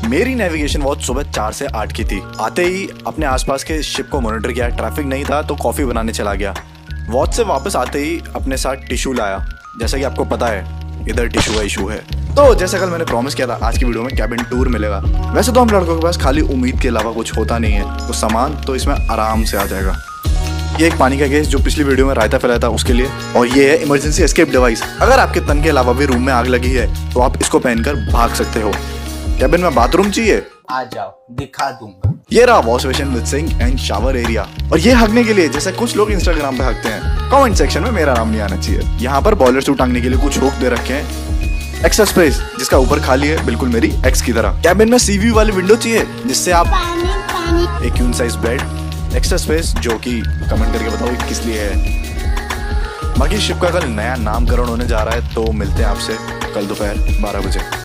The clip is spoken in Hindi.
मेरी नेविगेशन वॉच सुबह 4 से 8 की थी। आते ही अपने आसपास के शिप को मॉनिटर किया, ट्रैफिक नहीं था तो कॉफी बनाने चला गया। वॉच से वापस आते ही अपने साथ टिश्यू लाया, जैसा कि आपको पता है इधर टिश्यू का इशू है। तो जैसा कल मैंने प्रॉमिस किया था, आज की वीडियो में कैबिन टूर मिलेगा। वैसे तो हम लड़कों के पास खाली उम्मीद के अलावा कुछ होता नहीं है, तो सामान तो इसमें आराम से आ जाएगा। ये एक पानी का केस जो पिछली वीडियो में रायता फैलाया था उसके लिए, और ये है इमरजेंसी एस्केप डिवाइस। अगर आपके तन के अलावा भी रूम में आग लगी है तो आप इसको पहनकर भाग सकते हो। कैबिन में बाथरूम चाहिए, आ जाओ दिखा दूंगा। ये रहा wash basin with sink and shower area. और ये हगने के लिए, जैसे कुछ लोग इंस्टाग्राम पे हगते हैं। कमेंट सेक्शन में मेरा नाम नहीं आना चाहिए। यहाँ पर बॉयलर सूट टांगने के लिए कुछ हुक दे रखे हैं। एक्स्ट्रा स्पेस जिसका ऊपर खाली है, बिल्कुल मेरी एक्स की तरह। कैबिन में सी व्यू वाली विंडो चाहिए जिससे आप एक queen size bed, extra space जो कि कमेंट करके बताओ किस लिए है। बाकी शिप का कल नया नामकरण होने जा रहा है, तो मिलते हैं आपसे कल दोपहर 12 बजे।